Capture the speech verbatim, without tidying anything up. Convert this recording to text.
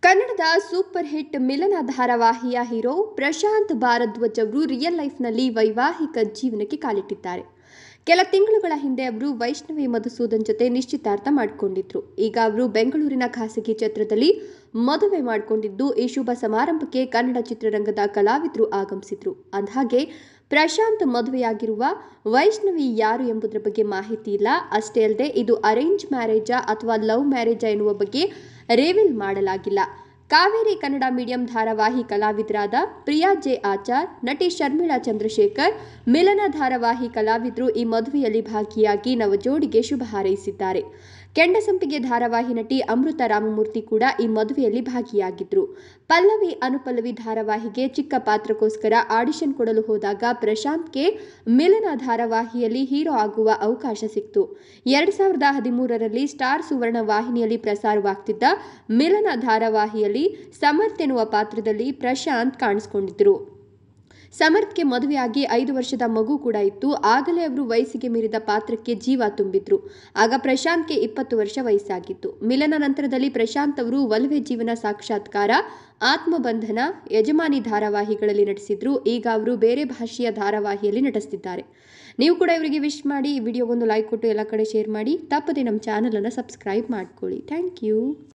ಕನ್ನಡದ super hit ಮಿಲನ ಧಾರಾವಾಹಿಯ hero Prashant Bharadwaj ಅವರು ರಿಯಲ್ ಲೈಫ್ನಲ್ಲಿ ವೈವಾಹಿಕ ಜೀವನಕ್ಕೆ ಕಾಲಿಟ್ಟಿದ್ದಾರೆ. ಕೆಲ ತಿಂಗಳುಗಳ ಹಿಂದೆ ಅವರು ವೈಷ್ಣವಿ ಮಧುಸೂದನ್ ಜೊತೆ ನಿಶ್ಚಿತಾರ್ಥ ಮಾಡಿಕೊಂಡಿದ್ರು. ಈಗ ಅವರು ಬೆಂಗಳೂರಿನ ಖಾಸಗಿ ಛತ್ರದಲ್ಲಿ ಮದುವೆ ಮಾಡಿಕೊಂಡಿದ್ದು, ಈ ಶುಭ ಸಮಾರಂಭಕ್ಕೆ ಕನ್ನಡ ಚಿತ್ರರಂಗದ ಕಲಾವಿದರು ಆಗಮಿಸಿದ್ರು. ಅಂದಹಾಗೆ ಪ್ರಶಾಂತ್ ಮದುವೆಯಾಗಿರುವ ವೈಷ್ಣವಿ ಯಾರು ಎಂಬುದರ ಬಗ್ಗೆ ಮಾಹಿತಿ ಇಲ್ಲ. ಅಷ್ಟೇ ಅಲ್ಲದೆ ಇದು ಅರೇಂಜ್ ಮ್ಯಾರೇಜಾ ಅಥವಾ ಲವ್ ಮ್ಯಾರೇಜಾ ಎನ್ನುವ ಬಗ್ಗೆ ರಿವೀಲ್ ಮಾಡಲಾಗಿಲ್ಲ. ಕಾವೇರಿ ಕನ್ನಡ ಮೀಡಿಯಂ ಧಾರಾವಾಹಿ ಕಲಾವಿದರಾದ ಪ್ರಿಯಾ ಜೆ ಆಚಾರ್, ನಟಿ ಶರ್ಮಿಳಾ ಚಂದ್ರಶೇಖರ್, ಮಿಲನ ಧಾರಾವಾಹಿ ಕಲಾವಿದರು ಈ ಮದುವೆಯಲ್ಲಿ ಭಾಗಿಯಾಗಿ ನವಜೋಡಿಗೆ ಶುಭ ಹಾರೈಸಿದ್ದಾರೆ. ಕೆಂಡಸಂಪಿಗೆ ಧಾರಾವಾಹಿ ನಟಿ ಅಮೃತ ರಾಮಮೂರ್ತಿ ಕೂಡ ಈ ಮದುವೆಯಲ್ಲಿ ಭಾಗಿಯಾಗಿದ್ರು. ಪಲ್ಲವಿ ಅನುಪಲ್ಲವಿ ಧಾರಾವಾಹಿಗೆ ಚಿಕ್ಕ ಪಾತ್ರಕ್ಕೋಸ್ಕರ ಆಡಿಷನ್ ಕೊಡಲು ಹೋದಾಗ ಪ್ರಶಾಂತ್ಗೆ ಮಿಲನ ಧಾರಾವಾಹಿಯಲ್ಲಿ ಹೀರೋ ಆಗುವ ಅವಕಾಶ ಸಿಕ್ತು. ಎರಡ್ ಸಾವಿರದ ಹದಿಮೂರರಲ್ಲಿ ಸ್ಟಾರ್ ಸುವರ್ಣ ವಾಹಿನಿಯಲ್ಲಿ ಪ್ರಸಾರವಾಗ್ತಿದ್ದ ಮಿಲನ ಧಾರಾವಾಹಿಯಲ್ಲಿ ಸಮರ್ಥ್ ಎನ್ನುವ ಪಾತ್ರದಲ್ಲಿ ಪ್ರಶಾಂತ್ ಕಾಣಿಸಿಕೊಂಡಿದ್ರು. ಸಮರ್ಥ್ಗೆ ಮದುವೆಯಾಗಿ ಐದು ವರ್ಷದ ಮಗು ಕೂಡ ಇತ್ತು. ಆಗಲೇ ಅವರು ವಯಸ್ಸಿಗೆ ಮೀರಿದ ಪಾತ್ರಕ್ಕೆ ಜೀವ ತುಂಬಿದ್ರು. ಆಗ ಪ್ರಶಾಂತ್ಗೆ ಇಪ್ಪತ್ತು ವರ್ಷ ವಯಸ್ಸಾಗಿತ್ತು. ಮಿಲನ ನಂತರದಲ್ಲಿ ಪ್ರಶಾಂತ್ ಅವರು ಒಲವೆ ಜೀವನ ಸಾಕ್ಷಾತ್ಕಾರ, ಆತ್ಮಬಂಧನ, ಯಜಮಾನಿ ಧಾರಾವಾಹಿಗಳಲ್ಲಿ ನಟಿಸಿದ್ರು. ಈಗ ಅವರು ಬೇರೆ ಭಾಷೆಯ ಧಾರಾವಾಹಿಯಲ್ಲಿ ನಟಿಸ್ತಿದ್ದಾರೆ. ನೀವು ಕೂಡ ಇವರಿಗೆ ವಿಶ್ ಮಾಡಿ, ಈ ವಿಡಿಯೋಗೊಂದು ಲೈಕ್ ಕೊಟ್ಟು ಎಲ್ಲ ಕಡೆ ಶೇರ್ ಮಾಡಿ. ತಪ್ಪದೆ ನಮ್ಮ ಚಾನಲನ್ನು ಸಬ್ಸ್ಕ್ರೈಬ್ ಮಾಡ್ಕೊಳ್ಳಿ. Thank you.